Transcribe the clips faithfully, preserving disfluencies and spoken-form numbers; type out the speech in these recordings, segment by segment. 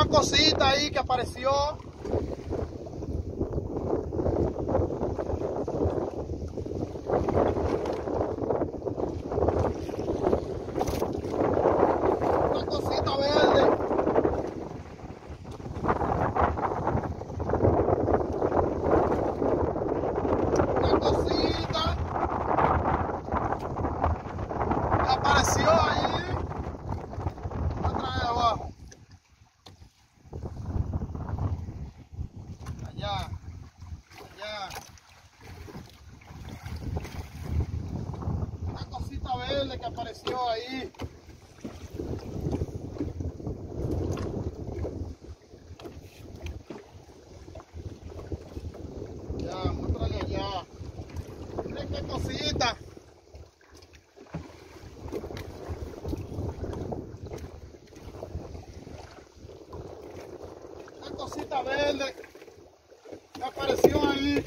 Una cosita ahí que apareció. Una cosita verde. Una cosita. Apareció ahí. Otra vez abajo. Allá. Allá. Una cosita verde que apareció ahí. Ya, muéstrale allá. Miren qué cosita. Una cosita verde que apareció ahí.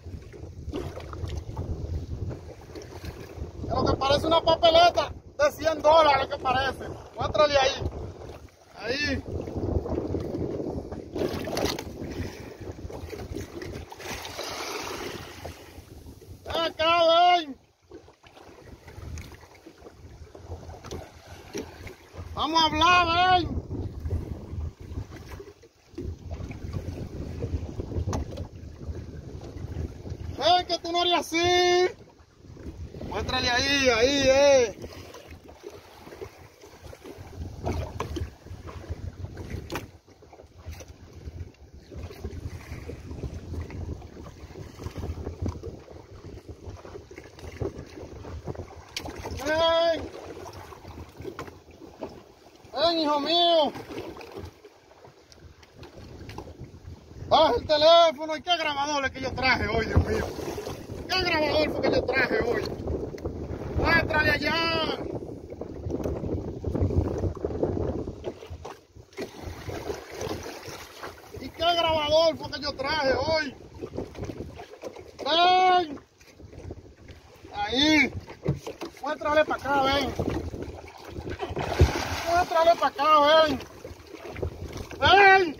Es lo que parece una papeleta de cien dólares que parece. Muéstrale ahí. Ahí. Ven acá, ven. Vamos a hablar, ven. Ven que tú no eres así. Muéstrale ahí, ahí, eh. Ven. Ven, hijo mío. Baja el teléfono. ¿Y qué grabador es que yo traje hoy, Dios mío? ¿Qué grabador fue que yo traje hoy? Muéstrale allá. ¿Y qué grabador fue que yo traje hoy? Ven. Ahí. Muéstrale para acá, ven. Muéstrale para acá, ven. Ven.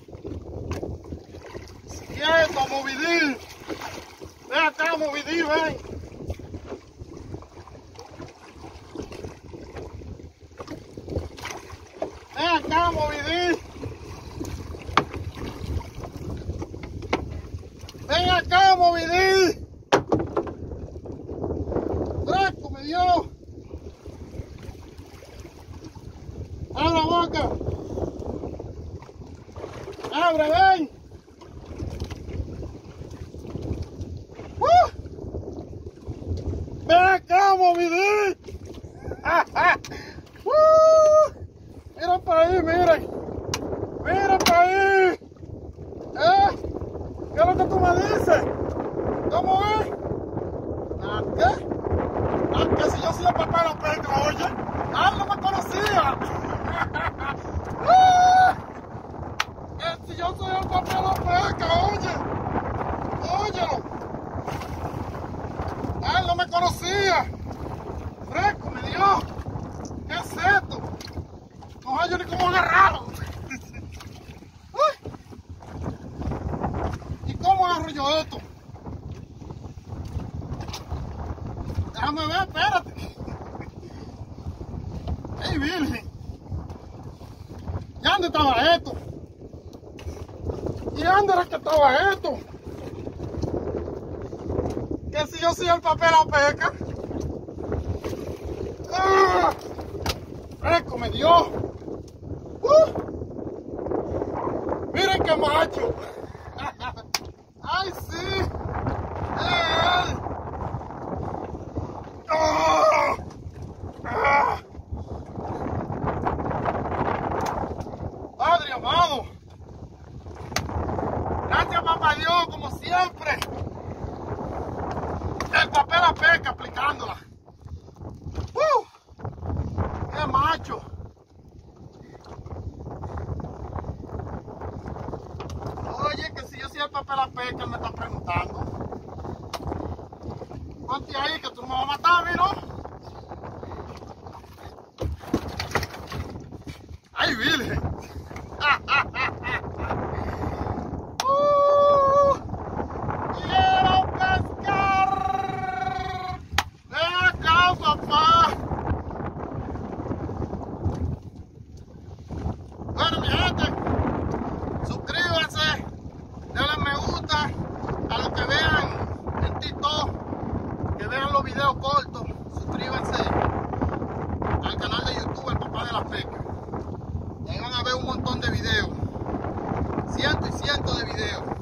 Quieto, Movidí. Ven acá, Movidí, ven. Ven acá, Movidí. Ven acá, Movidí. Fresco me dio. Abre la boca. Abre, ven. Uh. Ven acá, Movidí. uh. Mira para ahí, miren. Mira para ahí. ¿Eh? ¿Qué es lo que tú me dices? ¿Cómo es? ¿A qué? ¿A qué si yo soy el papá de la pesca, oye? Ah, no me conocía. eh, si yo soy el papá de la pesca, oye. Óyelo. Ah, no me conocía. Fresco, me dio. ¿Qué es esto? No hay yo ni cómo agarrarlo. ¿Y cómo agarro yo esto? Déjame ver, espérate. ¡Ey, virgen! ¿Y dónde estaba esto? ¿Y dónde era que estaba esto? Que si yo soy el papel a pesca. ¡Ah! ¡Fresco me dio! ¡Uh! ¡Miren qué macho! ¡Ay, sí! ¡Eh! ¡Ah! ¡Ah! Padre amado, gracias papá Dios, como siempre, el papel a pesca aplicándola. ¡Uh! ¡Qué macho! Oye, que si yo soy el papel a pesca, me está preguntando. Ponte ahí que tú no me vas a matar, ¿no? ¡Ay, virgen! ¡Ah, ah! un montón de videos. Cientos y cientos de videos.